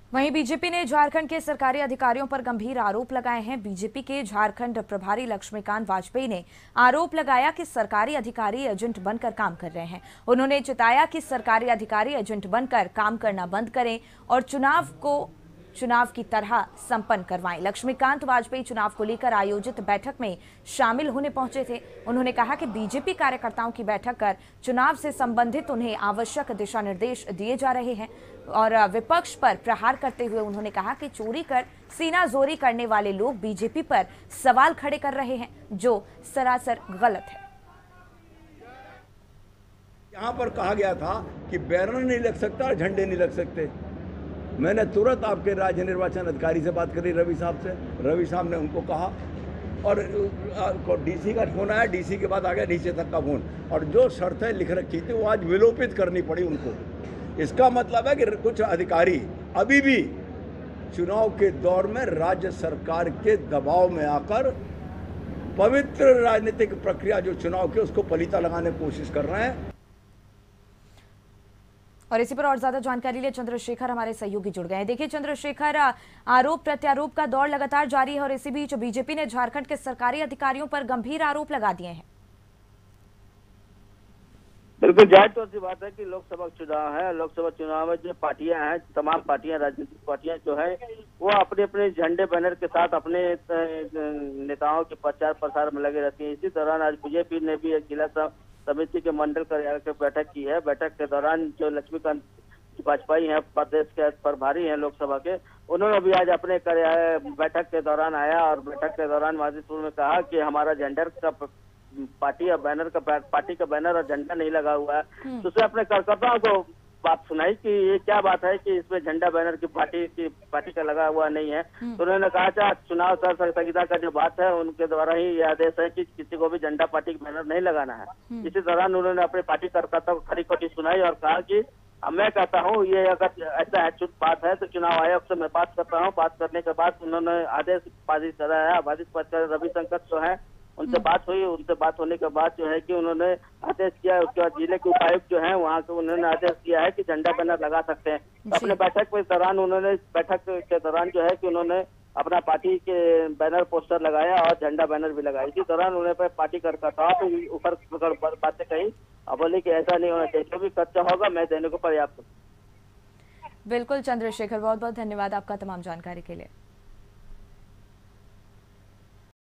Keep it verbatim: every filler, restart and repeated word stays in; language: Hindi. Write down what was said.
वहीं बीजेपी ने झारखंड के सरकारी अधिकारियों पर गंभीर आरोप लगाए हैं। बीजेपी के झारखंड प्रभारी लक्ष्मीकांत वाजपेयी ने आरोप लगाया कि सरकारी अधिकारी एजेंट बनकर काम कर रहे हैं। उन्होंने चिताया कि सरकारी अधिकारी एजेंट बनकर काम करना बंद करें और चुनाव को चुनाव की तरह संपन्न करवाएं। लक्ष्मीकांत वाजपेयी चुनाव को लेकर आयोजित बैठक में शामिल होने पहुंचे थे। उन्होंने कहा कि बीजेपी कार्यकर्ताओं की बैठक कर चुनाव से संबंधित उन्हें आवश्यक दिशा निर्देश दिए जा रहे हैं और विपक्ष पर प्रहार करते हुए उन्होंने कहा कि चोरी कर सीना जोरी करने वाले लोग बीजेपी पर सवाल खड़े कर रहे हैं, जो सरासर गलत है। यहाँ पर कहा गया था कि बैनर नहीं लग सकता और झंडे नहीं लग सकते। मैंने तुरंत आपके राज्य निर्वाचन अधिकारी से बात करी, रवि साहब से। रवि साहब ने उनको कहा और डीसी का फोन आया, डीसी के बाद आ गया नीचे तक का फोन, और जो शर्तें लिख रखी थी वो आज विलोपित करनी पड़ी उनको। इसका मतलब है कि कुछ अधिकारी अभी भी चुनाव के दौर में राज्य सरकार के दबाव में आकर पवित्र राजनीतिक प्रक्रिया जो चुनाव की उसको पलीता लगाने की कोशिश कर रहे हैं। और इसी पर और ज्यादा जानकारी लिए चंद्रशेखर हमारे सहयोगी जुड़ गए हैं। देखिए चंद्रशेखर, आरोप प्रत्यारोप का दौर लगातार जारी है और इसी बीच बीजेपी ने झारखंड के सरकारी अधिकारियों पर गंभीर आरोप लगा दिए हैं। बिल्कुल जाहिर तौर से बात है कि लोकसभा चुनाव है। लोकसभा चुनाव में जो पार्टियां हैं, तमाम पार्टियां, राजनीतिक पार्टियां जो है वो अपने अपने झंडे बैनर के साथ अपने नेताओं के प्रचार प्रसार में लगे रहती हैं। इसी दौरान आज बीजेपी ने भी एक जिला समिति के मंडल कार्यालय की बैठक की है। बैठक के दौरान जो लक्ष्मीकांत वाजपेयी हैं, प्रदेश के प्रभारी हैं लोकसभा के, उन्होंने भी आज अपने कार्यालय बैठक के दौरान आया और बैठक के दौरान वाजिदपुर में कहा कि हमारा झंडर का पार्टी और बैनर का पार्टी का बैनर और झंडा नहीं लगा हुआ है। तो उसने अपने कार्यकर्ताओं को बात सुनाई कि ये क्या बात है कि इसमें झंडा बैनर की पार्टी की पार्टी का लगा हुआ नहीं है। तो उन्होंने कहा था चुनाव संहिता का जो बात है उनके द्वारा ही यह आदेश है कि किसी को भी झंडा पार्टी का बैनर नहीं लगाना है। इसी दौरान उन्होंने अपने पार्टी कार्यकर्ताओं को खरी खोटी सुनाई और कहा कि मैं कहता हूँ ये अगर ऐसा है चुप बात है तो चुनाव आयोग से मैं बात करता हूँ। बात करने के बाद उन्होंने आदेश पारित कराया। पारित कर रविशंकर जो है उनसे बात हुई। उनसे बात होने के बाद जो है कि उन्होंने आदेश किया। उसके बाद जिले के उपायुक्त जो है वहाँ के उन्होंने आदेश किया है कि झंडा बैनर लगा सकते हैं। अपने बैठक के दौरान उन्होंने बैठक के दौरान जो है कि उन्होंने अपना पार्टी के बैनर पोस्टर लगाया और झंडा बैनर भी लगाया। इसी दौरान उन्होंने पार्टी कार्यकर्ताओं के ऊपर बातें कही और बोले कि ऐसा नहीं होना चाहिए, जो भी खर्चा होगा मैं देने को पर्याप्त हूँ। बिल्कुल चंद्रशेखर, बहुत बहुत धन्यवाद आपका तमाम जानकारी के लिए।